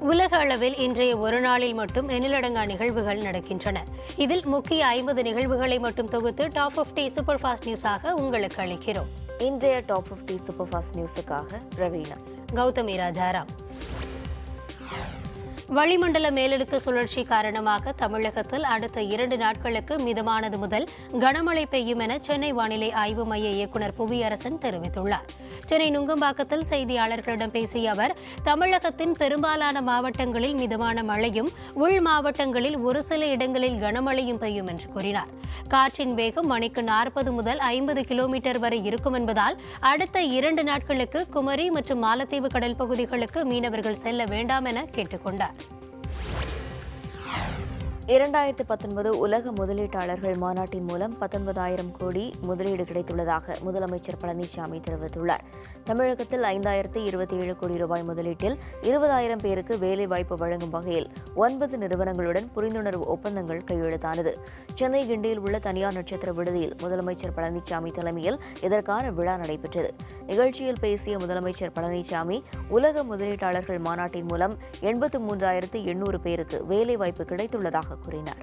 உலக அளவில் இன்றைய ஒரு நாளில் மட்டும் எண்ணிலடங்கா நிகழ்வுகள் நடக்கின்றன. இதில் முக்கிய 50 நிகழ்வுகளை மட்டும் தொகுத்து டாப் 50 சூப்பர் ஃபாஸ்ட் நியூஸாக உங்களுக்கு அளிக்கிறோம். இன்றைய டாப் 50 சூப்பர் ஃபாஸ்ட் நியூஸுக்காக ரவீனா, கௌதமி ராஜாராம். வளிமண்டல மேலடுக்கு சுழற்சி காரணமாக தமிழகத்தில் அடுத்த 2 நாட்களுக்கு மிதமானது முதல் கனமழை பெய்யும் என சென்னை வானிலை ஆய்வு மைய இயக்குநர் புவியரசன் தெரிவித்துள்ளார். சென்னை நுங்கம்பாக்கத்தில் செய்தியாளர்களிடம் பேசிய அவர், தமிழகத்தின் பெரும்பாலான மாவட்டங்களில் மிதமான மழையும் உள் மாவட்டங்களில் ஒரு சில இடங்களில் கனமழையும் பெய்யும் என்று கூறினார். காற்றின் வேகம் மணிக்கு 40 முதல் 50 கிலோமீட்டர் வரை இருக்கும் என்பதால் அடுத்த 2 நாட்களுக்கு குமரி மற்றும் மாலத்தீவு கடல் பகுதிகளுக்கு மீனவர்கள் செல்ல வேண்டாம் என கேட்டுக் கொண்டார். 2019 உலக முதலீட்டாளர்கள் மாநாட்டின் மூலம் 19,000 கோடி முதலீடு கிடைத்துள்ளதாக முதலமைச்சர் பழனிசாமி தெரிவித்துள்ளார். தமிழகத்தில் 5,027 கோடி ரூபாய் முதலீட்டில் 20,000 பேருக்கு வேலைவாய்ப்பு வழங்கும் வகையில் 9 நிறுவனங்களுடன் புரிந்துணர்வு ஒப்பந்தங்கள் கையெழுத்தானது. சென்னை கிண்டியில் உள்ள தனியார் நட்சத்திர விடுதியில் முதலமைச்சர் பழனிசாமி தலைமையில் இதற்கான விழா நடைபெற்றது. நிகழ்ச்சியில் பேசிய முதலமைச்சர் பழனிசாமி, உலக முதலீட்டாளர்கள் மாநாட்டின் மூலம் 83,800 பேருக்கு வேலைவாய்ப்பு கிடைத்துள்ளதாக கூறினார்.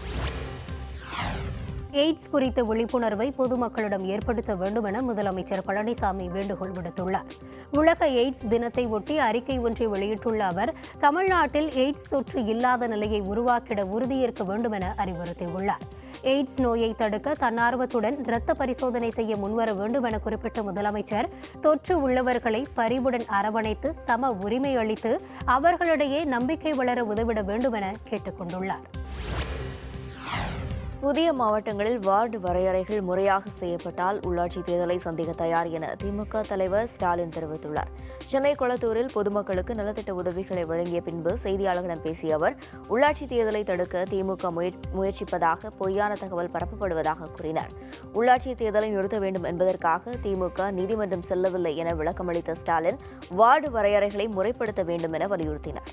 எய்ட்ஸ் குறித்த விழிப்புணர்வை பொதுமக்களிடம் ஏற்படுத்த வேண்டும் என முதலமைச்சர் பழனிசாமி வேண்டுகோள் விடுத்துள்ளார். உலக எய்ட்ஸ் தினத்தை ஒட்டி அறிக்கை ஒன்றை வெளியிட்டுள்ள அவர், தமிழ்நாட்டில் எய்ட்ஸ் தொற்று இல்லாத நிலையை உருவாக்கிட உறுதியேற்க வேண்டும் என அறிவுறுத்தியுள்ளார். எய்ட்ஸ் நோயை தடுக்க தன்னார்வத்துடன் இரத்த பரிசோதனை செய்ய முன்வர வேண்டும் என குறிப்பிட்ட முதலமைச்சர், தொற்று உள்ளவர்களை பரிவுடன் அரவணைத்து சம உரிமை அளித்து அவர்களிடையே நம்பிக்கை வளர உதவிட வேண்டும் என கேட்டுக் கொண்டுள்ளார். புதிய மாவட்டங்களில் வார்டு வரையறைகள் முறையாக செய்யப்பட்டால் உள்ளாட்சி தேர்தலை சந்திக்க தயார் என திமுக தலைவர் ஸ்டாலின் தெரிவித்துள்ளார். சென்னை கொளத்தூரில் பொதுமக்களுக்கு நலத்திட்ட உதவிகளை வழங்கிய பின்பு செய்தியாளர்களிடம் பேசிய அவர், உள்ளாட்சி தேர்தலை தடுக்க திமுக முயற்சிப்பதாக பொய்யான தகவல் பரப்பப்படுவதாக கூறினார். உள்ளாட்சி தேர்தலை நிறுத்த வேண்டும் என்பதற்காக திமுக நீதிமன்றம் செல்லவில்லை என விளக்கமளித்த ஸ்டாலின், வார்டு வரையறைகளை முறைப்படுத்த வேண்டும் என வலியுறுத்தினார்.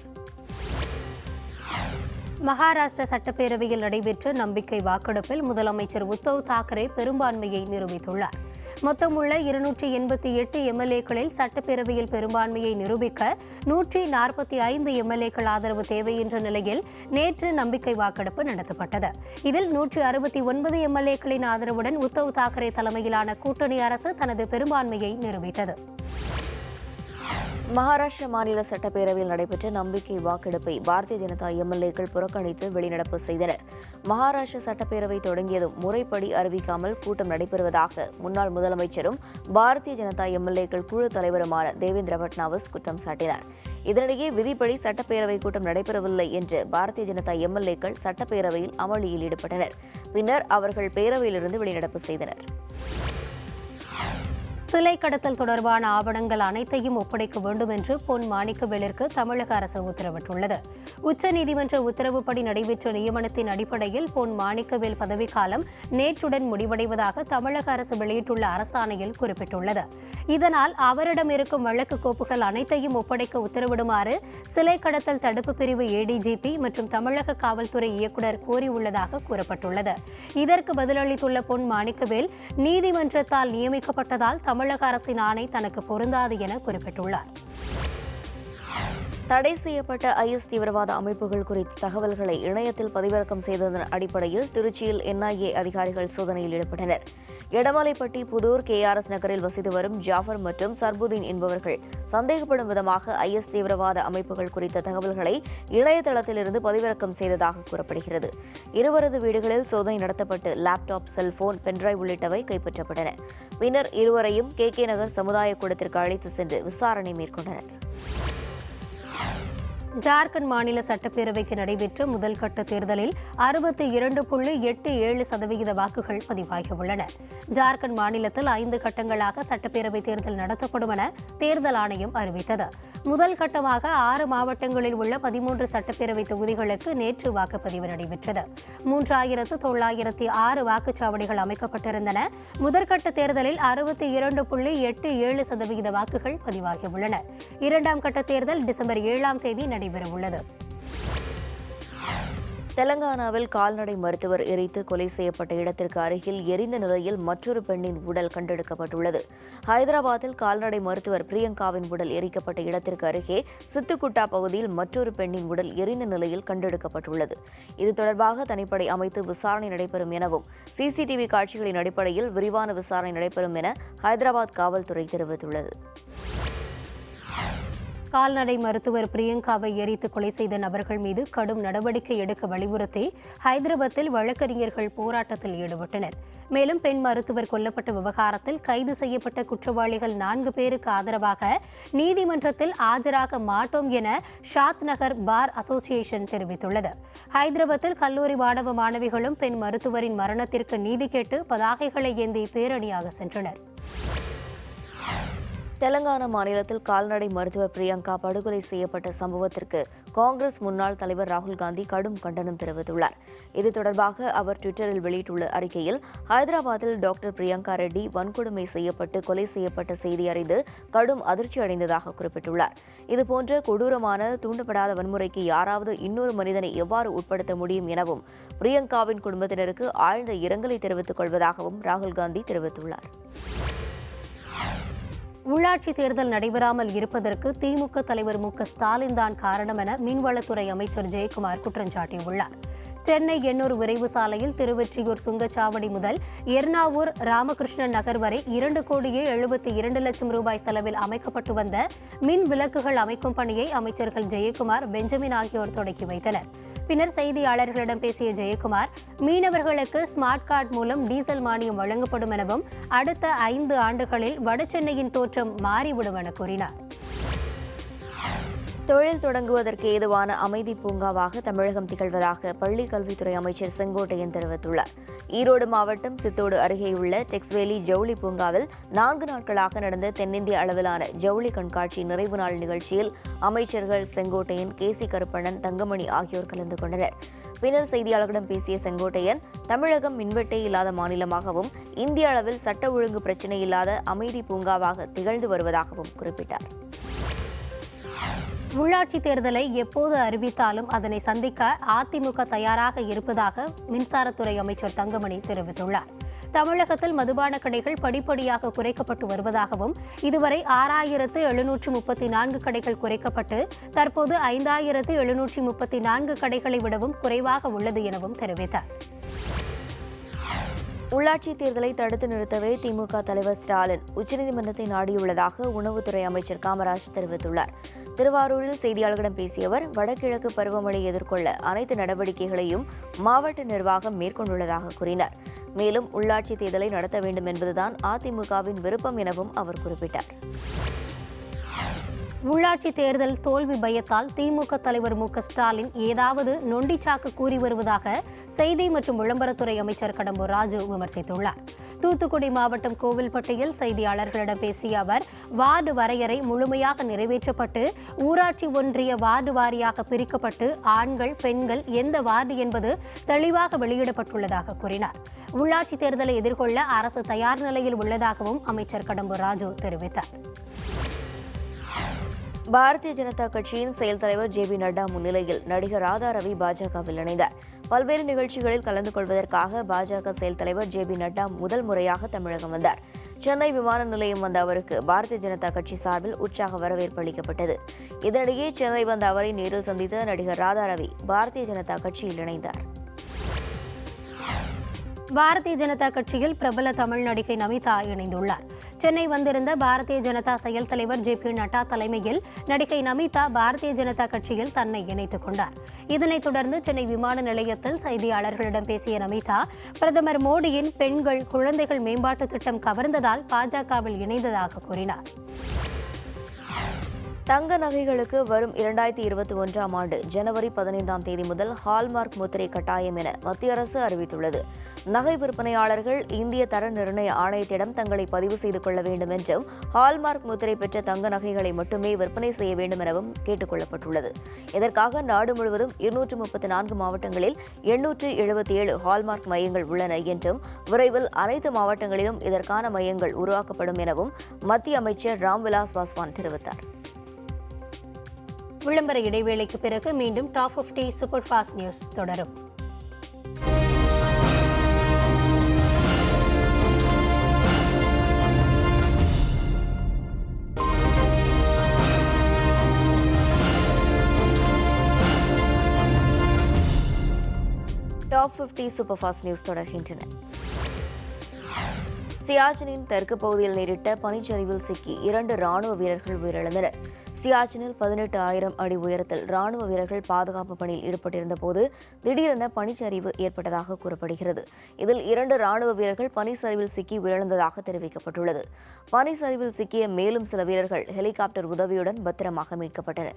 மகாராஷ்டிர சட்டப்பேரவையில் நடைபெற்ற நம்பிக்கை வாக்கெடுப்பில் முதலமைச்சர் உத்தவ் தாக்கரே பெரும்பான்மையை நிரூபித்துள்ளார். மொத்தமுள்ள 288 எம்எல்ஏக்களில் சட்டப்பேரவையில் பெரும்பான்மையை நிரூபிக்க 145 எம்எல்ஏக்கள் ஆதரவு தேவை என்ற நிலையில் நேற்று நம்பிக்கை வாக்கெடுப்பு நடத்தப்பட்டது. இதில் 169 எம்எல்ஏக்களின் ஆதரவுடன் உத்தவ் தாக்கரே தலைமையிலான கூட்டணி அரசு தனது பெரும்பான்மையை நிரூபித்தது. மகாராஷ்டிர மாநில சட்டப்பேரவையில் நடைபெற்ற நம்பிக்கை வாக்கெடுப்பை பாரதிய ஜனதா எம்எல்ஏக்கள் புறக்கணித்து வெளிநடப்பு செய்தனர். மகாராஷ்டிர சட்டப்பேரவை தொடங்கியதும் முறைப்படி அறிவிக்காமல் கூட்டம் நடைபெறுவதாக முன்னாள் முதலமைச்சரும் பாரதிய ஜனதா எம்எல்ஏக்கள் குழு தலைவருமான தேவேந்திர பட்னாவிஸ் குற்றம் சாட்டினார். இதனிடையே விதிப்படி சட்டப்பேரவை கூட்டம் நடைபெறவில்லை என்று பாரதிய ஜனதா எம்எல்ஏக்கள் சட்டப்பேரவையில் அமளியில் ஈடுபட்டனர். பின்னர் அவர்கள் பேரவையிலிருந்து வெளிநடப்பு செய்தனர். சிலை கடத்தல் தொடர்பான ஆவணங்கள் அனைத்தையும் ஒப்படைக்க வேண்டும் என்று பொன் மாணிக்கவேலிற்கு தமிழக அரசு உத்தரவிட்டுள்ளது. உச்சநீதிமன்ற உத்தரவுப்படி நடைபெற்ற நியமனத்தின் அடிப்படையில் பொன் மாணிக்கவேல் பதவிக்காலம் நேற்றுடன் முடிவடைவதாக தமிழக அரசு வெளியிட்டுள்ள அரசாணையில் குறிப்பிட்டுள்ளது. இதனால் அவரிடம் இருக்கும் வழக்கு கோப்புகள் அனைத்தையும் ஒப்படைக்க உத்தரவிடுமாறு சிலை கடத்தல் தடுப்பு பிரிவு ஏடிஜிபி மற்றும் தமிழக காவல்துறை இயக்குநர் கோரியுள்ளதாக கூறப்பட்டுள்ளது. இதற்கு பதிலளித்துள்ள பொன் மாணிக்கவேல், நீதிமன்றத்தால் நியமிக்கப்பட்டதால் தமிழக அரசின் ஆணை தனக்கு பொருந்தாது என குறிப்பிட்டுள்ளார். தடை செய்யப்பட்ட ஐஎஸ் தீவிரவாத அமைப்புகள் குறித்த தகவல்களை இணையத்தில் பதிவிறக்கம் செய்ததன் அடிப்படையில் திருச்சியில் என்ஐஏ அதிகாரிகள் சோதனையில் ஈடுபட்டனர். எடமலைப்பட்டி, புதூர், கேஆர்எஸ் நகரில் வசித்து வரும் ஜாஃபர் மற்றும் சர்புதீன் என்பவர்கள் சந்தேகப்படும் விதமாக ஐஎஸ் தீவிரவாத அமைப்புகள் குறித்த தகவல்களை இணையதளத்திலிருந்து பதிவிறக்கம் செய்ததாக கூறப்படுகிறது. இருவரது வீடுகளில் சோதனை நடத்தப்பட்டு லேப்டாப், செல்போன், பென்டிரைவ் உள்ளிட்டவை கைப்பற்றப்பட்டன. பின்னர் இருவரையும் கே நகர் சமுதாய கூடத்திற்கு அழைத்து சென்று விசாரணை மேற்கொண்டனர். ஜார்க்கண்ட் மாநில சட்டப்பேரவைக்கு நடைபெற்ற முதல் கட்ட தேர்தலில் 62.87% வாக்குகள் பதிவாகியுள்ளன. ஜார்க்கண்ட் மாநிலத்தில் 5 கட்டங்களாக சட்டப்பேரவை தேர்தல் நடத்தப்படும் என தேர்தல் ஆணையம் அறிவித்தது. முதல் கட்டமாக 6 மாவட்டங்களில் உள்ள 13 சட்டப்பேரவை தொகுதிகளுக்கு நேற்று வாக்குப்பதிவு நடைபெற்றது. 3,906 வாக்குச்சாவடிகள் அமைக்கப்பட்டிருந்தன. முதற்கட்ட தேர்தலில் 62.87% வாக்குகள் பதிவாகியுள்ளன. இரண்டாம் கட்ட தேர்தல் டிசம்பர் 7ஆம் தேதி நடைபெறவுள்ளது. தெலங்கானாவில் கால்நடை மருத்துவர் எரித்து கொலை செய்யப்பட்ட இடத்திற்கு அருகில் எரிந்த நிலையில் மற்றொரு பெண்ணின் உடல் கண்டெடுக்கப்பட்டுள்ளது. ஹைதராபாத்தில் கால்நடை மருத்துவர் பிரியங்காவின் உடல் எரிக்கப்பட்ட இடத்திற்கு அருகே சித்துக்குட்டா பகுதியில் மற்றொரு பெண்ணின் உடல் எரிந்த நிலையில் கண்டெடுக்கப்பட்டுள்ளது. இது தொடர்பாக தனிப்படை அமைத்து விசாரணை நடைபெறும் எனவும் சிசிடிவி காட்சிகளின் அடிப்படையில் விரிவான விசாரணை நடைபெறும் என ஹைதராபாத் காவல்துறை தெரிவித்துள்ளது. கால்நடை மருத்துவர் பிரியங்காவை எரித்து கொலை செய்த நபர்கள் மீது கடும் நடவடிக்கை எடுக்க வலியுறுத்தி ஹைதராபாத்தில் வழக்கறிஞர்கள் போராட்டத்தில் ஈடுபட்டனர். மேலும் பெண் மருத்துவர் கொல்லப்பட்ட விவகாரத்தில் கைது செய்யப்பட்ட குற்றவாளிகள் 4 பேருக்கு ஆதரவாக நீதிமன்றத்தில் ஆஜராக மாட்டோம் என ஷாத் நகர் பார் அசோசியேஷன் தெரிவித்துள்ளது. ஹைதராபாத்தில் கல்லூரி மாணவ மாணவிகளும் பெண் மருத்துவரின் மரணத்திற்கு நீதி கேட்டு பதாகைகளை ஏந்தி பேரணியாக சென்றனர். தெலங்கானா மாநிலத்தில் கால்நடை மருத்துவர் பிரியங்கா படுகொலை செய்யப்பட்ட சம்பவத்திற்கு காங்கிரஸ் முன்னாள் தலைவர் ராகுல் காந்தி கடும் கண்டனம் தெரிவித்துள்ளார். இது தொடர்பாக அவர் ட்விட்டரில் வெளியிட்டுள்ள அறிக்கையில், ஹைதராபாத்தில் டாக்டர் பிரியங்கா ரெட்டி வன்கொடுமை செய்யப்பட்டு கொலை செய்யப்பட்ட செய்தி அறிந்து கடும் அதிர்ச்சி அடைந்ததாக குறிப்பிட்டுள்ளார். இதுபோன்ற கொடூரமான தூண்டப்படாத வன்முறைக்கு யாராவது இன்னொரு மனிதனை எவ்வாறு உட்படுத்த முடியும் எனவும் பிரியங்காவின் குடும்பத்தினருக்கு ஆழ்ந்த இரங்கலை தெரிவித்துக் கொள்வதாகவும் ராகுல் காந்தி தெரிவித்துள்ளார். உள்ளாட்சி தேர்தல் நடைபெறாமல் இருப்பதற்கு திமுக தலைவர் மு.க.ஸ்டாலின் தான் காரணம் என மீன்வளத்துறை அமைச்சர் ஜெயக்குமார் குற்றம் சாட்டியுள்ளார். சென்னை எண்ணூர் விரைவு சாலையில் திருவெற்றியூர் சுங்கச்சாவடி முதல் எர்ணாவூர் ராமகிருஷ்ணன் நகர் வரை 2,72,00,000 ரூபாய் செலவில் அமைக்கப்பட்டு வந்த மின் விளக்குகள் அமைக்கும் பணியை அமைச்சர்கள் ஜெயக்குமார், பெஞ்சமின் ஆகியோர் தொடங்கி வைத்தனர். பின்னர் செய்தியாளர்களிடம் பேசிய ஜெயக்குமார், மீனவர்களுக்கு ஸ்மார்ட் கார்டு மூலம் டீசல் மானியம் வழங்கப்படும் எனவும் அடுத்த 5 ஆண்டுகளில் வடசென்னையின் தோற்றம் மாறிவிடும் என கூறினார். தொழில் தொடங்குவதற்கு ஏதுவான அமைதி பூங்காவாக தமிழகம் திகழ்வதாக பள்ளிக் கல்வித்துறை அமைச்சர் செங்கோட்டையன் தெரிவித்துள்ளார். ஈரோடு மாவட்டம் சித்தோடு அருகேயுள்ள டெக்ஸ்வேலி ஜவுளி பூங்காவில் 4 நாட்களாக நடந்த தென்னிந்திய அளவிலான ஜவுளி கண்காட்சி நிறைவு நாள் நிகழ்ச்சியில் அமைச்சர்கள் செங்கோட்டையன், கேசி கருப்பண்ணன், தங்கமணி ஆகியோர் கலந்து கொண்டனர். பின்னர் செய்தியாளர்களிடம் பேசிய செங்கோட்டையன், தமிழகம் மின்வெட்டே இல்லாத மாநிலமாகவும் இந்திய அளவில் சட்ட ஒழுங்கு பிரச்சினை இல்லாத அமைதி பூங்காவாக திகழ்ந்து வருவதாகவும் குறிப்பிட்டார். உள்ளாட்சி தேர்தலை எப்போது அறிவித்தாலும் அதனை சந்திக்க அதிமுக தயாராக இருப்பதாக மின்சாரத்துறை அமைச்சர் தங்கமணி தெரிவித்துள்ளார். தமிழகத்தில் மதுபான கடைகள் படிப்படியாக குறைக்கப்பட்டு வருவதாகவும் இதுவரை 6,734 கடைகள் குறைக்கப்பட்டு தற்போது 5,734 கடைகளை விடவும் குறைவாக உள்ளது எனவும் தெரிவித்தார். உள்ளாட்சி தேர்தலை தடுத்து நிறுத்தவே திமுக தலைவர் ஸ்டாலின் உச்சநீதிமன்றத்தை நாடியுள்ளதாக உணவுத்துறை அமைச்சர் காமராஜ் தெரிவித்துள்ளார். திருவாரூரில் செய்தியாளர்களிடம் பேசிய அவர், வடகிழக்கு பருவமழை எதிர்கொள்ள அனைத்து நடவடிக்கைகளையும் மாவட்ட நிர்வாகம் மேற்கொண்டுள்ளதாக கூறினார். மேலும் உள்ளாட்சி தேர்தலை நடத்த வேண்டும் என்பதுதான் அதிமுகவின் விருப்பம் எனவும் அவர் குறிப்பிட்டார். உள்ளாட்சி தேர்தல் தோல்வி பயத்தால் திமுக தலைவர் மு.க.ஸ்டாலின் ஏதாவது நொண்டிச்சாக்கு கூறி வருவதாக செய்தி மற்றும் விளம்பரத்துறை அமைச்சர் கடம்பூர் ராஜு விமர்சித்துள்ளார். தூத்துக்குடி மாவட்டம் கோவில்பட்டியில் செய்தியாளர்களிடம் பேசிய அவர், வார்டு வரையறை முழுமையாக நிறைவேற்றப்பட்டு ஊராட்சி ஒன்றிய வார்டு வாரியாக பிரிக்கப்பட்டு ஆண்கள், பெண்கள் எந்த வார்டு என்பது தெளிவாக வெளியிடப்பட்டுள்ளதாக கூறினார். உள்ளாட்சி தேர்தலை எதிர்கொள்ள அரசு தயார் நிலையில் உள்ளதாகவும் அமைச்சர் கடம்பூர் ராஜு தெரிவித்தார். பாரதிய ஜனதா கட்சியின் செயல் தலைவர் ஜே.பி. நட்டா முன்னிலையில் நடிகர் ராதா ரவி பாஜகவில் இணைந்தார். பல்வேறு நிகழ்ச்சிகளில் கலந்து கொள்வதற்காக பாஜக செயல் தலைவர் ஜே.பி. நட்டா முதல் முறையாக தமிழகம் வந்தார். சென்னை விமான நிலையம் வந்த அவருக்கு பாரதிய ஜனதா கட்சி சார்பில் உற்சாக வரவேற்பு அளிக்கப்பட்டது. இதனிடையே சென்னை வந்த அவரை நேரில் சந்தித்த நடிகர் ராதா ரவி பாரதிய ஜனதா கட்சியில் இணைந்தார். பாரதிய ஜனதா கட்சியில் பிரபல தமிழ் நடிகை நமிதா இணைந்துள்ளார். சென்னை வந்திருந்த பாரதிய ஜனதா செயல் தலைவர் ஜே.பி. நட்டா தலைமையில் நடிகை நமிதா பாரதிய ஜனதா கட்சியில் தன்னை இணைத்துக் கொண்டார். இதனைத் தொடர்ந்து சென்னை விமான நிலையத்தில் செய்தியாளர்களிடம் பேசிய நமிதா, பிரதமர் மோடியின் பெண்கள், குழந்தைகள் மேம்பாட்டு திட்டம் கவர்ந்ததால் பாஜகவில் இணைந்ததாக கூறினார். தங்க நகைகளுக்கு வரும் 2021ஆம் ஆண்டு ஜனவரி 15ஆம் தேதி முதல் ஹால்மார்க் முத்திரை கட்டாயம் என மத்திய அரசு அறிவித்துள்ளது. நகை விற்பனையாளர்கள் இந்திய தர நிர்ணய ஆணையத்திடம் தங்களை பதிவு செய்து கொள்ள வேண்டும் என்றும், ஹால்மார்க் முத்திரை பெற்ற தங்க நகைகளை மட்டுமே விற்பனை செய்ய வேண்டும் எனவும் கேட்டுக் கொள்ளப்பட்டுள்ளது. இதற்காக நாடு முழுவதும் 234 மாவட்டங்களில் 877 ஹால்மார்க் மையங்கள் உள்ளன என்றும், விரைவில் அனைத்து மாவட்டங்களிலும் இதற்கான மையங்கள் உருவாக்கப்படும் எனவும் மத்திய அமைச்சர் ராம்விலாஸ் பாஸ்வான் தெரிவித்தார். விளம்பர இடைவேளைக்கு பிறகு மீண்டும் டாப் 50 சூப்பர் ஃபாஸ்ட் நியூஸ் தொடரும். டாப் 50 சூப்பர் ஃபாஸ்ட் நியூஸ் தொடர்கின்றன. சியாச்சினின் தெற்கு பகுதியில் நேரிட்ட பனிச்சரிவில் சிக்கி 2 ராணுவ வீரர்கள் உயிரிழந்தனர். சியாச்சினில் 18,000 அடி உயரத்தில் ராணுவ வீரர்கள் பாதுகாப்பு பணியில் ஈடுபட்டிருந்த போது திடீரென பனிச்சரிவு ஏற்பட்டதாக கூறப்படுகிறது. இதில் 2 ராணுவ வீரர்கள் பனிச்சரிவில் சிக்கி உயிரிழந்ததாக தெரிவிக்கப்பட்டுள்ளது. பனிச்சரிவில் சிக்கிய மேலும் சில வீரர்கள் ஹெலிகாப்டர் உதவியுடன் பத்திரமாக மீட்கப்பட்டனர்.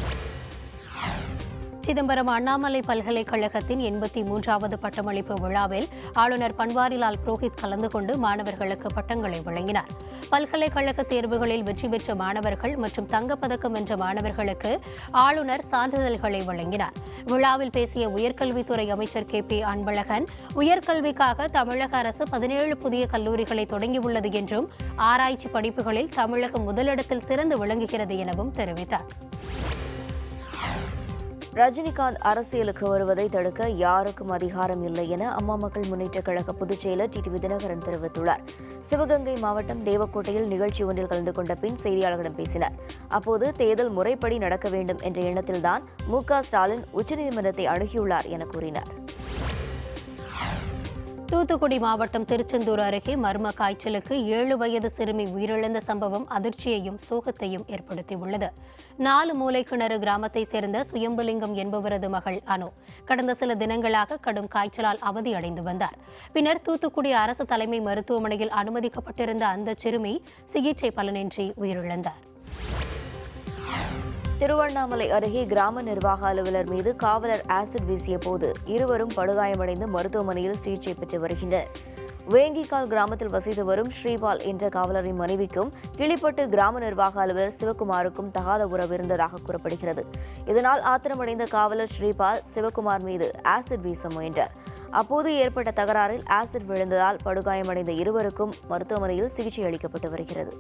சிதம்பரம் அண்ணாமலை பல்கலைக்கழகத்தின் 83வது பட்டமளிப்பு விழாவில் ஆளுநர் பன்வாரிலால் புரோஹித் கலந்து கொண்டு மாணவர்களுக்கு பட்டங்களை வழங்கினார். பல்கலைக்கழக தேர்வுகளில் வெற்றி பெற்ற மாணவர்கள் மற்றும் தங்கப்பதக்கம் வென்ற மாணவர்களுக்கு ஆளுநர் சான்றிதழ்களை வழங்கினார். விழாவில் பேசிய உயர்கல்வித்துறை அமைச்சர் KP அன்பழகன், உயர்கல்விக்காக தமிழக அரசு 17 புதிய கல்லூரிகளை தொடங்கியுள்ளது என்றும், ஆராய்ச்சி படிப்புகளில் தமிழகம் முதலிடத்தில் சிறந்து விளங்குகிறது எனவும் தெரிவித்தார். ரஜினிகாந்த் அரசியலுக்கு வருவதை தடுக்க யாருக்கும் அதிகாரம் இல்லை என அம்மா மக்கள் முன்னேற்றக் கழக பொதுச் செயலர் டிடிவி தினகரன் தெரிவித்துள்ளார். சிவகங்கை மாவட்டம் தேவக்கோட்டையில் நிகழ்ச்சி ஒன்றில் கலந்து கொண்ட பின் செய்தியாளர்களிடம் பேசினார். அப்போது தேர்தல் முறைப்படி நடக்க வேண்டும் என்ற எண்ணத்தில்தான் MK ஸ்டாலின் உச்சநீதிமன்றத்தை அணுகியுள்ளார் என கூறினார். தூத்துக்குடி மாவட்டம் திருச்செந்தூர் அருகே மர்ம காய்ச்சலுக்கு 7 வயது சிறுமி உயிரிழந்த சம்பவம் அதிர்ச்சியையும் சோகத்தையும் ஏற்படுத்தியுள்ளது. 4 மூலைக்கிணறு கிராமத்தை சேர்ந்த சுயம்புலிங்கம் என்பவரது மகள் அனு கடந்த சில தினங்களாக கடும் காய்ச்சலால் அவதியடைந்து வந்தார். பின்னர் தூத்துக்குடி அரசு தலைமை மருத்துவமனையில் அனுமதிக்கப்பட்டிருந்த அந்த சிறுமி சிகிச்சை பலனின்றி உயிரிழந்தார். திருவண்ணாமலை அருகே கிராம நிர்வாக அலுவலர் மீது காவலர் ஆசிட் வீசிய போது இருவரும் படுகாயமடைந்து மருத்துவமனையில் சிகிச்சை பெற்று வருகின்றனர். வேங்கிக்கால் கிராமத்தில் வசித்து வரும் ஸ்ரீபால் என்ற காவலரின் மனைவிக்கும் கிளிப்பட்டு கிராம நிர்வாக அலுவலர் சிவகுமாருக்கும் தகாத உறவு இருந்ததாக கூறப்படுகிறது. இதனால் ஆத்திரமடைந்த காவலர் ஸ்ரீபால் சிவகுமார் மீது ஆசிட் வீச முயன்றார். அப்போது ஏற்பட்ட தகராறில் ஆசிட் விழுந்ததால் படுகாயமடைந்த இருவருக்கும் மருத்துவமனையில் சிகிச்சை அளிக்கப்பட்டு வருகிறது.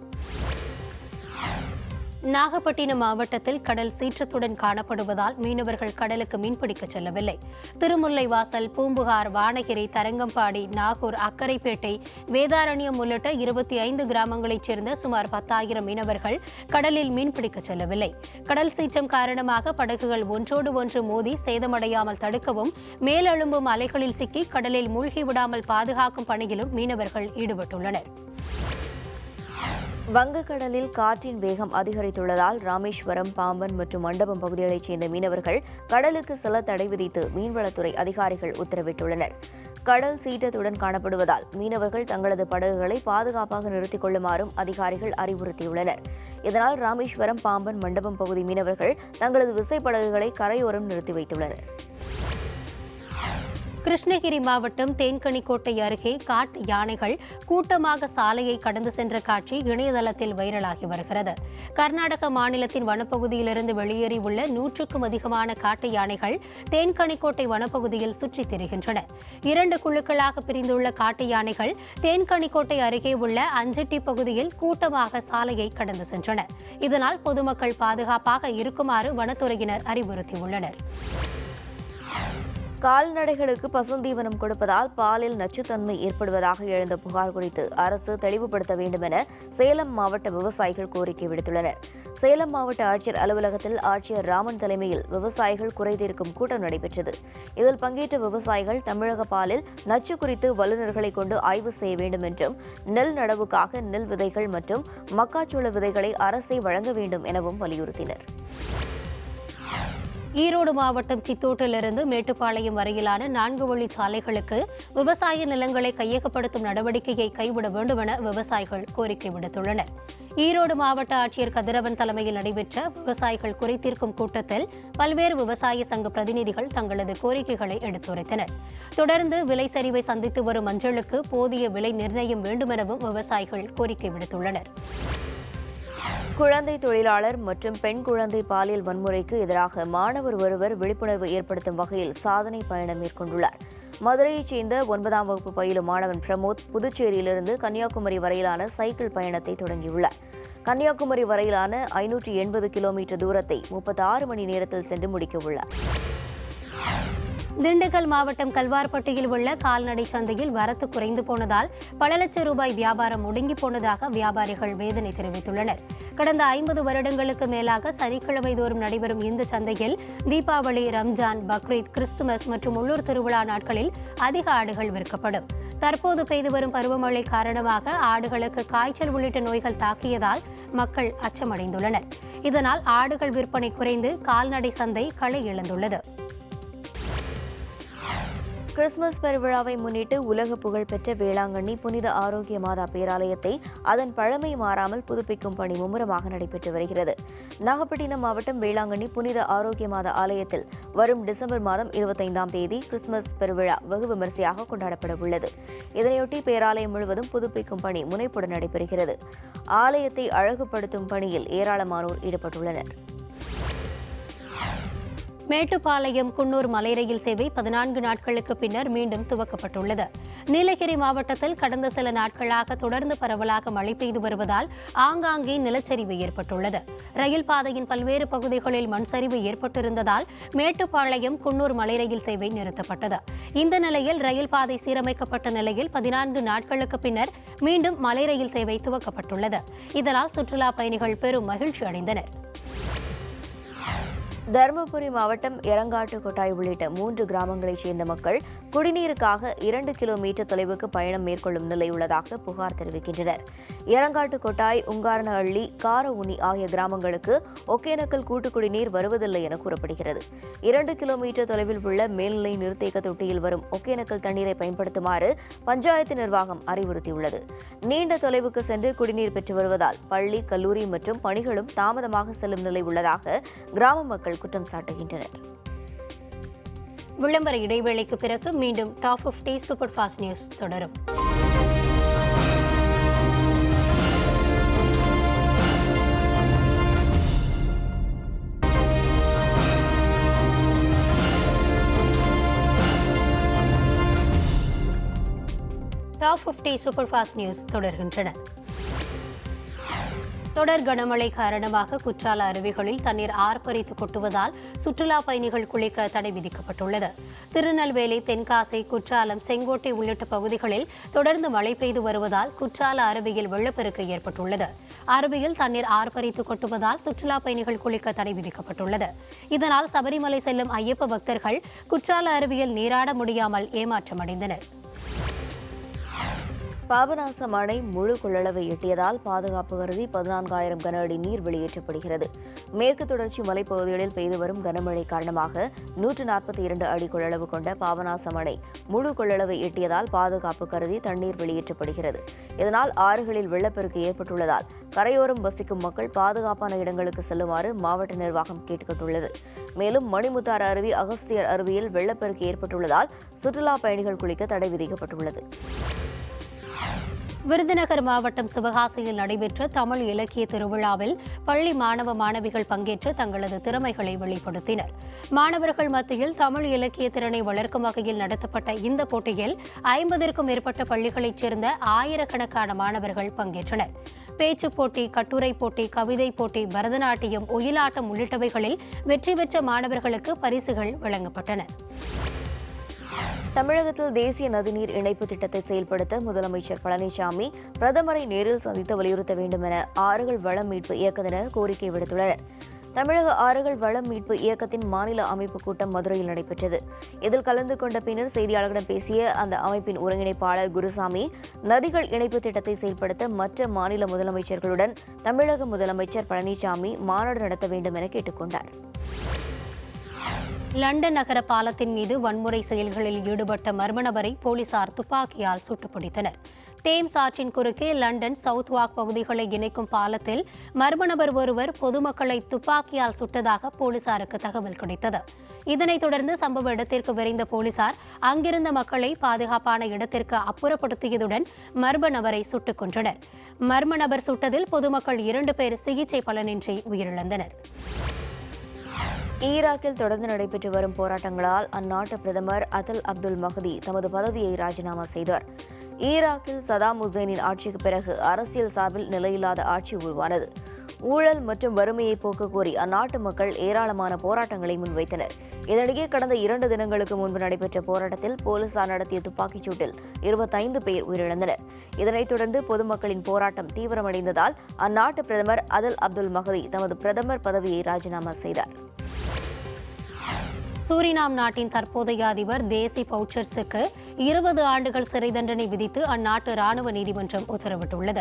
நாகப்பட்டினம் மாவட்டத்தில் கடல் சீற்றத்துடன் காணப்படுவதால் மீனவர்கள் கடலுக்கு மீன்பிடிக்க செல்லவில்லை. திருமுல்லைவாசல், பூம்புகார், வானகிரி, தரங்கம்பாடி, நாகூர், அக்கரைப்பேட்டை, வேதாரண்யம் உள்ளிட்ட 25 கிராமங்களைச் சேர்ந்த சுமார் 10,000 மீனவர்கள் கடலில் மீன்பிடிக்க செல்லவில்லை. கடல் சீற்றம் காரணமாக படகுகள் ஒன்றோடு ஒன்று மோதி சேதமடையாமல் தடுக்கவும், மேலெழும்பும் அலைகளில் சிக்கி கடலில் மூழ்கிவிடாமல் பாதுகாக்கும் பணியிலும் மீனவர்கள் ஈடுபட்டுள்ளனர். வங்கக்கடலில் காற்றின் வேகம் அதிகரித்துள்ளதால் ராமேஸ்வரம், பாம்பன் மற்றும் மண்டபம் பகுதிகளைச் சேர்ந்த மீனவர்கள் கடலுக்கு செல்ல தடை விதித்து மீன்வளத்துறை அதிகாரிகள் உத்தரவிட்டுள்ளனர். கடல் சீற்றத்துடன் காணப்படுவதால் மீனவர்கள் தங்களது படகுகளை பாதுகாப்பாக நிறுத்திக் கொள்ளுமாறும் அதிகாரிகள் அறிவுறுத்தியுள்ளனர். இதனால் ராமேஸ்வரம், பாம்பன், மண்டபம் பகுதி மீனவர்கள் தங்களது விசைப்படகுகளை கரையோரம் நிறுத்தி வைத்துள்ளனர். கிருஷ்ணகிரி மாவட்டம் தேன்கனிக்கோட்டை அருகே காட்டு யானைகள் கூட்டமாக சாலையை கடந்து சென்ற காட்சி இணையதளத்தில் வைரலாகி வருகிறது. கர்நாடக மாநிலத்தின் வனப்பகுதியிலிருந்து வெளியேறியுள்ள 100க்கும் அதிகமான காட்டு யானைகள் தேன்கனிக்கோட்டை வனப்பகுதியில் சுற்றித் திரிகின்றன. 2 குழுக்களாக பிரிந்துள்ள காட்டு யானைகள் தேன்கனிக்கோட்டை அருகே உள்ள அஞ்சட்டி பகுதியில் கூட்டமாக சாலையை கடந்து சென்றன. இதனால் பொதுமக்கள் பாதுகாப்பாக இருக்குமாறு வனத்துறையினர் அறிவுறுத்தியுள்ளனர். கால்நடைகளுக்கு பசுந்தீவனம் கொடுப்பதால் பாலில் நச்சுத்தன்மை ஏற்படுவதாக எழுந்த புகார் குறித்து அரசு தெளிவுபடுத்த வேண்டும் என சேலம் மாவட்ட விவசாயிகள் கோரிக்கை விடுத்துள்ளனர். சேலம் மாவட்ட ஆட்சியர் அலுவலகத்தில் ஆட்சியர் ராமன் தலைமையில் விவசாயிகள் குறைதீர்க்கும் கூட்டம் நடைபெற்றது. இதில் பங்கேற்ற விவசாயிகள் தமிழக பாலில் நச்சு குறித்து வல்லுநர்களை கொண்டு ஆய்வு செய்ய வேண்டும் என்றும், நெல் நடவுக்காக நெல் விதைகள் மற்றும் மக்காச்சோள விதைகளை அரசே வழங்க வேண்டும் எனவும் வலியுறுத்தினர். ஈரோடு மாவட்டம் சித்தோட்டிலிருந்து மேட்டுப்பாளையம் வரையிலான 4 வழிச் சாலைகளுக்கு விவசாய நிலங்களை கையகப்படுத்தும் நடவடிக்கையை கைவிட வேண்டும் என விவசாயிகள் கோரிக்கை விடுத்துள்ளனர். ஈரோடு மாவட்ட ஆட்சியர் கதிரவன் தலைமையில் நடைபெற்ற விவசாயிகள் குறைதீர்க்கும் கூட்டத்தில் பல்வேறு விவசாய சங்க பிரதிநிதிகள் தங்களது கோரிக்கைகளை எடுத்துரைத்தனர். தொடர்ந்து விலை சரிவை சந்தித்து வரும் மஞ்சளுக்கு போதிய விலை நிர்ணயம் வேண்டும் எனவும் விவசாயிகள் கோரிக்கை விடுத்துள்ளனர். குழந்தை தொழிலாளர் மற்றும் பெண் குழந்தை பாலியல் வன்முறைக்கு எதிராக மாணவர் ஒருவர் விழிப்புணர்வு ஏற்படுத்தும் வகையில் சாதனை பயணம் மேற்கொண்டுள்ளார். மதுரையைச் சேர்ந்த 9ஆம் வகுப்பு பயிலும் மாணவன் பிரமோத் புதுச்சேரியிலிருந்து கன்னியாகுமரி வரையிலான சைக்கிள் பயணத்தை தொடங்கியுள்ளார். கன்னியாகுமரி வரையிலான 580 கிலோமீட்டர் தூரத்தை 36 மணி நேரத்தில் சென்று முடிக்கவுள்ளார். திண்டுக்கல் மாவட்டம் கல்வார்பட்டியில் உள்ள கால்நடை சந்தையில் வரத்து குறைந்து போனதால் பல லட்சம் ரூபாய் வியாபாரம் முடங்கி போனதாக வியாபாரிகள் வேதனை தெரிவித்துள்ளனர். கடந்த 50 வருடங்களுக்கு மேலாக சனிக்கிழமை தோறும் நடைபெறும் இந்த சந்தையில் தீபாவளி, ரம்ஜான், பக்ரீத், கிறிஸ்துமஸ் மற்றும் உள்ளூர் திருவிழா நாட்களில் அதிக ஆடுகள் விற்கப்படும். தற்போது பெய்து வரும் பருவமழை காரணமாக ஆடுகளுக்கு காய்ச்சல் உள்ளிட்ட நோய்கள் தாக்கியதால் மக்கள் அச்சமடைந்துள்ளனர். இதனால் ஆடுகள் விற்பனை குறைந்து கால்நடை சந்தை களை இழந்துள்ளது. கிறிஸ்துமஸ் பெருவிழாவை முன்னிட்டு உலக புகழ்பெற்ற வேளாங்கண்ணி புனித ஆரோக்கிய மாதா பேராலயத்தை அதன் பழமை மாறாமல் புதுப்பிக்கும் பணி மும்முரமாக நடைபெற்று வருகிறது. நாகப்பட்டினம் மாவட்டம் வேளாங்கண்ணி புனித ஆரோக்கிய மாதா ஆலயத்தில் வரும் டிசம்பர் மாதம் 25ஆம் தேதி கிறிஸ்துமஸ் பெருவிழா வெகு விமரிசையாக கொண்டாடப்பட உள்ளது. இதனையொட்டி பேராலயம் முழுவதும் புதுப்பிக்கும் பணி முனைப்புடன் நடைபெறுகிறது. ஆலயத்தை அழகுபடுத்தும் பணியில் ஏராளமானோர் ஈடுபட்டுள்ளனர். மேட்டுப்பாளையம் குன்னூர் மலை ரயில் சேவை 14 நாட்களுக்கு பின்னர் மீண்டும் துவக்கப்பட்டுள்ளது. நீலகிரி மாவட்டத்தில் கடந்த சில நாட்களாக தொடர்ந்து பரவலாக மழை பெய்து வருவதால் ஆங்காங்கே நிலச்சரிவு ஏற்பட்டுள்ளது. ரயில் பாதையின் பல்வேறு பகுதிகளில் மண் சரிவு ஏற்பட்டிருந்ததால் மேட்டுப்பாளையம் குன்னூர் மலை ரயில் சேவை நிறுத்தப்பட்டது. இந்த நிலையில் ரயில் பாதை சீரமைக்கப்பட்ட நிலையில் 14 நாட்களுக்கு பின்னர் மீண்டும் மலை ரயில் சேவை துவக்கப்பட்டுள்ளது. இதனால் சுற்றுலா பயணிகள் பெரும் மகிழ்ச்சி அடைந்தனர். தருமபுரி மாவட்டம் எரங்காட்டு கொட்டாய் உள்ளிட்ட 3 கிராமங்களைச் சேர்ந்த மக்கள் குடிநீருக்காக 2 கிலோமீட்டர் தொலைவுக்கு பயணம் மேற்கொள்ளும் நிலை உள்ளதாக புகார் தெரிவிக்கின்றனர். எரங்காட்டு கொட்டாய், உங்காரனஹள்ளி, காரவுனி ஆகிய கிராமங்களுக்கு ஒகேனக்கல் கூட்டு குடிநீர் வருவதில்லை என கூறப்படுகிறது. 2 கிலோமீட்டர் தொலைவில் உள்ள மேல்நிலை நீர்த்தேக்க தொட்டியில் வரும் ஒகேனக்கல் தண்ணீரை பயன்படுத்துமாறு பஞ்சாயத்து நிர்வாகம் அறிவுறுத்தியுள்ளது. நீண்ட தொலைவுக்கு சென்று குடிநீர் பெற்று வருவதால் பள்ளி, கல்லூரி மற்றும் பணிகளும் தாமதமாக செல்லும் நிலை உள்ளதாக கிராம மக்கள் குற்றம் சாட்டுகின்றனர். விளம்பர இடைவேளைக்கு பிறகு மீண்டும் டாப் 50 சூப்பர் ஃபாஸ்ட் நியூஸ் தொடரும். டாப் 50 சூப்பர் ஃபாஸ்ட் நியூஸ் தொடர்கின்றன. தொடர் கனமழை காரணமாக குற்றால அருவிகளில் தண்ணீர் ஆர்ப்பரித்து கொட்டுவதால் சுற்றுலா பயணிகள் குளிக்க தடை விதிக்கப்பட்டுள்ளது. திருநெல்வேலி, தென்காசி, குற்றாலம், செங்கோட்டை உள்ளிட்ட பகுதிகளில் தொடர்ந்து மழை பெய்து வருவதால் குற்றால அருவியில் வெள்ளப்பெருக்கு ஏற்பட்டுள்ளது. அருவியில் தண்ணீர் ஆர்ப்பரித்து கொட்டுவதால் சுற்றுலா பயணிகள் குளிக்க தடை விதிக்கப்பட்டுள்ளது. இதனால் சபரிமலை செல்லும் ஐயப்ப பக்தர்கள் குற்றால அருவியில் நீராட முடியாமல் ஏமாற்றமடைந்தனர். பாபநாசம் அணை முழு கொள்ளளவை எட்டியதால் பாதுகாப்பு கருதி 14,000 கன அடி நீர் வெளியேற்றப்படுகிறது. மேற்கு தொடர்ச்சி மலைப்பகுதிகளில் பெய்து வரும் கனமழை காரணமாக 142 அடி கொள்ளளவு கொண்ட பாபநாசம் அணை முழு கொள்ளளவை எட்டியதால் பாதுகாப்பு கருதி தண்ணீர் வெளியேற்றப்படுகிறது. இதனால் ஆறுகளில் வெள்ளப்பெருக்கு ஏற்பட்டுள்ளதால் கரையோரம் வசிக்கும் மக்கள் பாதுகாப்பான இடங்களுக்கு செல்லுமாறு மாவட்ட நிர்வாகம் கேட்டுக்கொண்டுள்ளது. மேலும் மணிமுத்தாறு அருவி, அகஸ்தியர் அருவியில் வெள்ளப்பெருக்கு ஏற்பட்டுள்ளதால் சுற்றுலா பயணிகள் குளிக்க தடை விதிக்கப்பட்டுள்ளது. விருதுநகர் மாவட்டம் சிவகாசியில் நடைபெற்ற தமிழ் இலக்கிய திருவிழாவில் பள்ளி மாணவ மாணவிகள் பங்கேற்று தங்களது திறமைகளை வெளிப்படுத்தினர். மாணவர்கள் மத்தியில் தமிழ் இலக்கிய திறனை வளர்க்கும் வகையில் நடத்தப்பட்ட இந்த போட்டியில் 50க்கும் மேற்பட்ட பள்ளிகளைச் சேர்ந்த ஆயிரக்கணக்கான மாணவர்கள் பங்கேற்றனர். பேச்சுப் போட்டி, கட்டுரை போட்டி, கவிதை போட்டி, பரதநாட்டியம், ஒயிலாட்டம் உள்ளிட்டவைகளில் வெற்றி பெற்ற மாணவர்களுக்கு பரிசுகள் வழங்கப்பட்டன. தமிழகத்தில் தேசிய நதிநீர் இணைப்பு திட்டத்தை செயல்படுத்த முதலமைச்சர் பழனிசாமி பிரதமரை நேரில் சந்தித்து வலியுறுத்த வேண்டும் என ஆறுகள் வளம் மீட்பு இயக்கத்தினர் கோரிக்கை விடுத்துள்ளனர். தமிழக ஆறுகள் வளம் மீட்பு இயக்கத்தின் மாநில அமைப்பு கூட்டம் மதுரையில் நடைபெற்றது. இதில் கலந்து கொண்ட பின்னர் செய்தியாளர்களிடம் பேசிய அந்த அமைப்பின் ஒருங்கிணைப்பாளர் குருசாமி, நதிகள் இணைப்பு திட்டத்தை செயல்படுத்த மற்ற மாநில முதலமைச்சர்களுடன் தமிழக முதலமைச்சர் பழனிசாமி மாநாடு நடத்த வேண்டும் என கேட்டுக்கொண்டார். லண்டன் நகர பாலத்தின் மீது வன்முறை செயல்களில் ஈடுபட்ட மர்ம நபரை போலீசார் துப்பாக்கியால் சுட்டுப்பிடித்தனர். தேம்ஸ் ஆற்றின் குறுக்கே லண்டன் சவுத்வாக் பகுதிகளை இணைக்கும் பாலத்தில் மர்ம நபர் ஒருவர் பொதுமக்களை துப்பாக்கியால் சுட்டதாக போலீசாருக்கு தகவல் கிடைத்தது. இதனைத் தொடர்ந்து சம்பவ இடத்திற்கு விரைந்த போலீசார் அங்கிருந்த மக்களை பாதுகாப்பான இடத்திற்கு அப்புறப்படுத்தியதுடன் மர்ம நபரை சுட்டுக் கொன்றனர். மர்ம நபர் சுட்டதில் பொதுமக்கள் 2 பேர் சிகிச்சை பலனின்றி உயிரிழந்தனர். ஈராக்கில் தொடர்ந்து நடைபெற்று வரும் போராட்டங்களால் அந்நாட்டு பிரதமர் அதல் அப்துல் மஹதி தமது பதவியை ராஜினாமா செய்தார். ஈராக்கில் சதாம் ஹுசைனின் ஆட்சிக்கு பிறகு அரசியல் சார்பில் நிலையில்லாத ஆட்சி உருவானது. ஊழல் மற்றும் வறுமையை போக்க கோரி அந்நாட்டு மக்கள் ஏராளமான போராட்டங்களை முன்வைத்தனர். இதனிடையே கடந்த 2 தினங்களுக்கு முன்பு நடைபெற்ற போராட்டத்தில் போலீசார் நடத்திய துப்பாக்கிச் சூட்டில் 25 பேர் உயிரிழந்தனர். இதனைத் தொடர்ந்து பொதுமக்களின் போராட்டம் தீவிரமடைந்ததால் அந்நாட்டு பிரதமர் அதல் அப்துல் மஹதி தமது பிரதமர் பதவியை ராஜினாமா செய்தார். சூரினாம் நாட்டின் தற்போதைய அதிபர் தேசி பவுச்சர்ஸுக்கு 20 ஆண்டுகள் சிறை தண்டனை விதித்து அந்நாட்டு ராணுவ நீதிமன்றம் உத்தரவிட்டுள்ளது.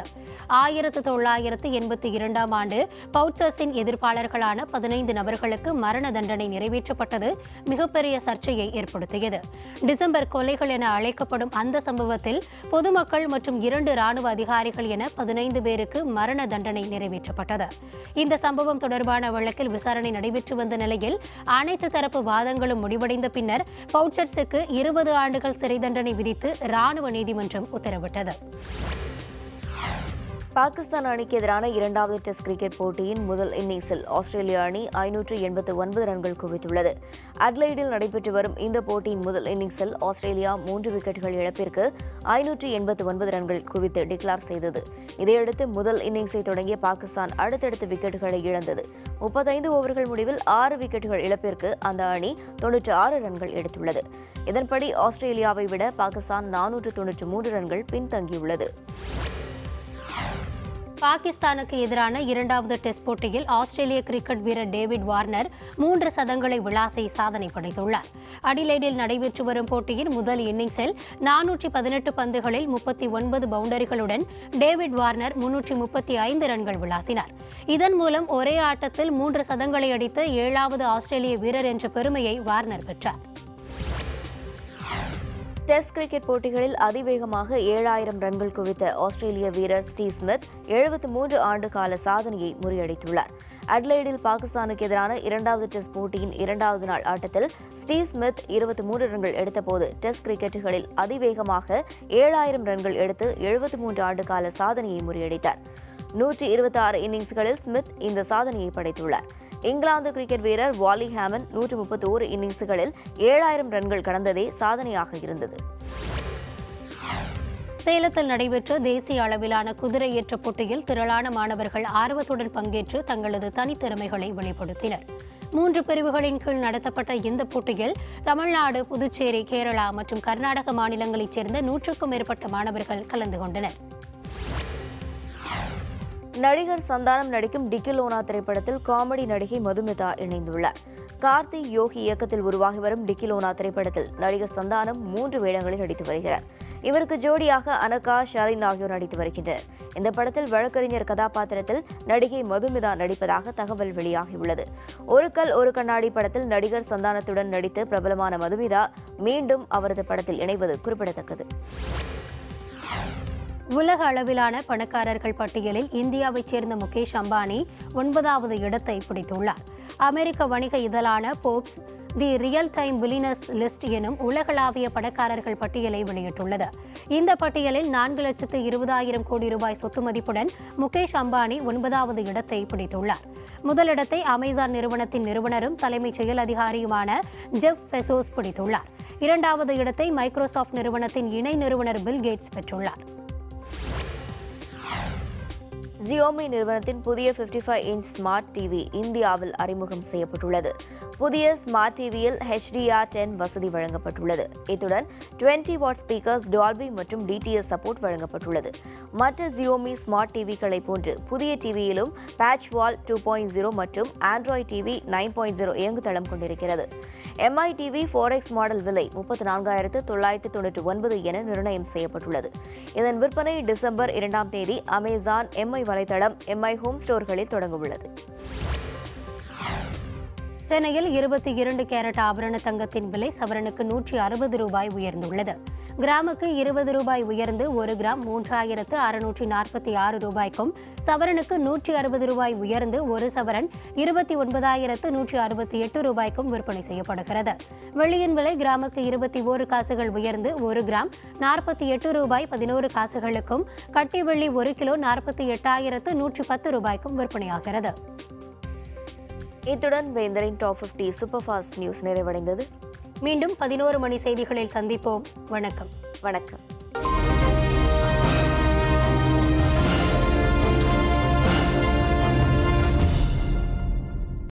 1982ஆம் ஆண்டு பவுச்சர்ஸின் எதிர்ப்பாளர்களான 15 நபர்களுக்கு மரண தண்டனை நிறைவேற்றப்பட்டது மிகப்பெரிய சர்ச்சையை ஏற்படுத்தியது. டிசம்பர் கொலைகள் என அழைக்கப்படும் அந்த சம்பவத்தில் பொதுமக்கள் மற்றும் 2 ராணுவ அதிகாரிகள் என 15 பேருக்கு மரண தண்டனை நிறைவேற்றப்பட்டது. இந்த சம்பவம் தொடர்பான வழக்கில் விசாரணை நடைபெற்று வந்த நிலையில் அனைத்து தரப்பு வாதங்களும் முடிவடைந்த பின்னர் பவுச்சர்ஸுக்கு 20 ஆண்டுகள் சிறை தண்டனை விதித்து ராணுவ நீதிமன்றம் உத்தரவிட்டது. பாகிஸ்தான் அணிக்கு எதிரான 2வது டெஸ்ட் கிரிக்கெட் போட்டியின் முதல் இன்னிங்ஸில் ஆஸ்திரேலிய அணி 589 ரன்கள் குவித்துள்ளது. அட்லைடில் நடைபெற்று வரும் இந்த போட்டியின் முதல் இன்னிங்ஸில் ஆஸ்திரேலியா 3 விக்கெட்டுகள் இழப்பிற்கு 589 ரன்கள் குவித்து டிக்ளேர் செய்தது. இதையடுத்து முதல் இன்னிங்ஸை தொடங்கிய பாகிஸ்தான் அடுத்தடுத்து விக்கெட்டுகளை இழந்தது. 35 ஓவர்கள் முடிவில் 6 விக்கெட்டுகள் இழப்பிற்கு அந்த அணி 96 ரன்கள் எடுத்துள்ளது. இதன்படி ஆஸ்திரேலியாவை விட பாகிஸ்தான் 493 ரன்கள் பின்தங்கியுள்ளது. பாகிஸ்தானுக்கு எதிரான 2வது டெஸ்ட் போட்டியில் ஆஸ்திரேலிய கிரிக்கெட் வீரர் டேவிட் வார்னர் 3 சதங்களை விளாசி சாதனை படைத்துள்ளார். அடிலைடில் நடைபெற்று வரும் போட்டியின் முதல் இன்னிங்ஸில் 418 பந்துகளில் 39 பவுண்டரிகளுடன் டேவிட் வார்னர் 335 ரன்கள் விளாசினார். இதன் மூலம் ஒரே ஆட்டத்தில் 3 சதங்களை அடித்த 7வது ஆஸ்திரேலிய வீரர் என்ற பெருமையை வார்னர் பெற்றார். டெஸ்ட் கிரிக்கெட் போட்டிகளில் அதிவேகமாக 7000 ரன்கள் குவித்த ஆஸ்திரேலிய வீரர் ஸ்டீவ் ஸ்மித் 73 ஆண்டு கால சாதனையை முறியடித்துள்ளார். அட்லைடில் பாகிஸ்தானுக்கு எதிரான 2வது டெஸ்ட் போட்டியின் 2வது நாள் ஆட்டத்தில் ஸ்டீவ் ஸ்மித் 23 ரன்கள் எடுத்தபோது டெஸ்ட் கிரிக்கெட்டுகளில் அதிவேகமாக 7000 ரன்கள் எடுத்து 73 ஆண்டு கால சாதனையை முறியடித்தார். 126 இன்னிங்ஸ்களில் ஸ்மித் இந்த சாதனையை படைத்துள்ளார். இங்கிலாந்து கிரிக்கெட் வீரர் வாலி ஹேமன் 131 இன்னிங்ஸ்களில் 7000 ரன்கள் கடந்ததே சாதனையாக இருந்தது. சேலத்தில் நடைபெற்ற தேசிய அளவிலான குதிரையேற்ற போட்டியில் திரளான மாணவர்கள் ஆர்வத்துடன் பங்கேற்று தங்களது தனித்திறமைகளை வெளிப்படுத்தினர். 3 பிரிவுகளின் கீழ் நடத்தப்பட்ட இந்த போட்டியில் தமிழ்நாடு, புதுச்சேரி, கேரளா மற்றும் கர்நாடக மாநிலங்களைச் சேர்ந்த 100க்கும் மேற்பட்ட மாணவர்கள் கலந்து கொண்டனர். நடிகர் சந்தானம் நடிக்கும் டிக்கிலோனா திரைப்படத்தில் காமெடி நடிகை மதுமிதா இணைந்துள்ளார். கார்த்தி யோகி இயக்கத்தில் உருவாகி வரும் டிக்கிலோனா திரைப்படத்தில் நடிகர் சந்தானம் 3 வேடங்களில் நடித்து வருகிறார். இவருக்கு ஜோடியாக அனகா, ஷரின் ஆகியோர் நடித்து வருகின்றனர். இந்த படத்தில் வழக்கறிஞர் கதாபாத்திரத்தில் நடிகை மதுமிதா நடிப்பதாக தகவல் வெளியாகியுள்ளது. ஒரு கல் ஒரு கண்ணாடி படத்தில் நடிகர் சந்தானத்துடன் நடித்து பிரபலமான மதுமிதா மீண்டும் அவரது படத்தில் இணைவது குறிப்பிடத்தக்கது. உலக அளவிலான பணக்காரர்கள் பட்டியலில் இந்தியாவைச் சேர்ந்த முகேஷ் அம்பானி 9வது இடத்தை பிடித்துள்ளார். அமெரிக்க வணிக இதழான Forbes the real time billionaires list எனும் உலகளாவிய பணக்காரர்கள் பட்டியலை வெளியிட்டுள்ளது. இந்த பட்டியலில் 4,20,000 கோடி ரூபாய் சொத்து மதிப்புடன் முகேஷ் அம்பானி 9வது இடத்தை பிடித்துள்ளார். முதலிடத்தை அமேசான் நிறுவனத்தின் நிறுவனரும் தலைமைச் செயல் அதிகாரியுமான ஜெஃப் பெசோஸ் பிடித்துள்ளார். 2வது இடத்தை மைக்ரோசாஃப்ட் நிறுவனத்தின் இணை நிறுவனர் பில் கேட்ஸ் பெற்றுள்ளார். Xiaomi நிறுவனத்தின் புதிய 55 இன்ச் ஸ்மார்ட் டிவி இந்தியாவில் அறிமுகம் செய்யப்பட்டுள்ளது. புதிய ஸ்மார்ட் டிவியில் HDR10 வசதி வழங்கப்பட்டுள்ளது. இத்துடன் 20 வாட் ஸ்பீக்கர்ஸ், டால்பி மற்றும் DTS சப்போர்ட் வழங்கப்பட்டுள்ளது. மற்ற Xiaomi ஸ்மார்ட் டிவிகளை போன்று புதிய டிவியிலும் பேட்ச் வால் 2.0 மற்றும் ஆண்ட்ராய்டு டிவி 9.0 இயங்குதளம் கொண்டிருக்கிறது. MI டிவி 4X மாடல் விலை 34,999 என நிர்ணயம் செய்யப்பட்டுள்ளது. இதன் விற்பனை டிசம்பர் 2ஆம் தேதி அமேசான், MI வலைதளம், MI ஹோம் ஸ்டோர்களில் தொடங்கவுள்ளது. சென்னையில் 22 கேரட் ஆபரண தங்கத்தின் விலை சவரனுக்கு 160 ரூபாய் உயர்ந்துள்ளது. கிராமுக்கு 20 ரூபாய் உயர்ந்து 1 கிராம் 3,646 ரூபாய்க்கும், சவரனுக்கு 160 ரூபாய் உயர்ந்து 1 சவரன் 29,168 ரூபாய்க்கும் விற்பனை செய்யப்படுகிறது. வெள்ளியின் விலை கிராமுக்கு 21 காசுகள் உயர்ந்து 1 கிராம் 48 ரூபாய் 11 காசுகளுக்கும், கட்டி வெள்ளி 1 கிலோ 48,110 ரூபாய்க்கும் விற்பனையாகிறது. இத்துடன் வேந்தரின் டாப் 50 சூப்பர் ஃபாஸ்ட் நியூஸ் நிறைவடைந்தது. மீண்டும் 11 மணி செய்திகளில் சந்திப்போம். வணக்கம்.